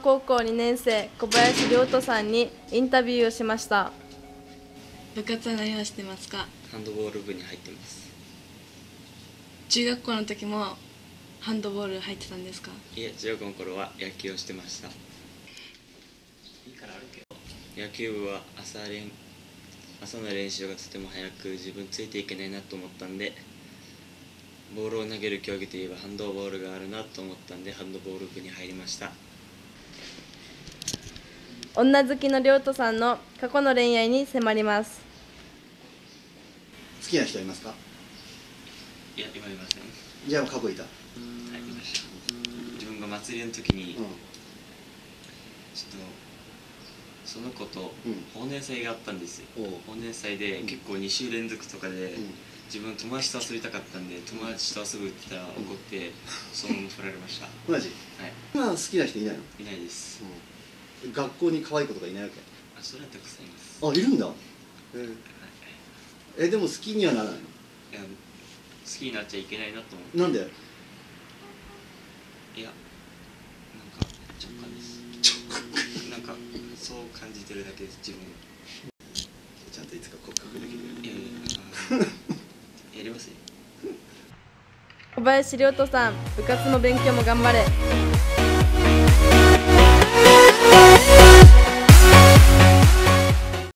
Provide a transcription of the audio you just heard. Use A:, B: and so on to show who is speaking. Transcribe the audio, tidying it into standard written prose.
A: 高校2年生小林亮斗さんにインタビューをしました。
B: 部活は何をしてますか？
C: ハンドボール部に入ってます。
B: 中学校の時もハンドボール入ってたんですか？
C: いえ、中学の頃は野球をしてました。いいからあるけど、野球部は朝の練習がとても早く自分ついていけないなと思ったんで、ボールを投げる競技といえばハンドボールがあるなと思ったんで、ハンドボール部に入りました。
A: 女好きの亮斗さんの過去の恋愛に迫ります。
D: 好きな人いますか？
C: いや、今いません。
D: じゃあ過去いた？
C: はい、いました。自分が祭りの時に、ちょっとその子と忘年会があったんですよ。忘年会で結構2週連続とかで、自分友達と遊びたかったんで、友達と遊ぶって言ったら怒って、そのまま振られました。
D: マジ？
C: はい。
D: 今好きな人いないの？
C: いないです。
D: 学校に可愛い子とかいないわけ？
C: あ、それはたくさんいます。
D: あ、いるんだ。でも好きにはならないの？
C: いや、好きになっちゃいけないなと思って。
D: なんで？
C: いや、なんか直感です。なんかそう感じてるだけです、自分。
D: ちゃんといつか告白できる？
C: いや、やりますよ。
A: 小林亮斗さん、部活も勉強も頑張れ。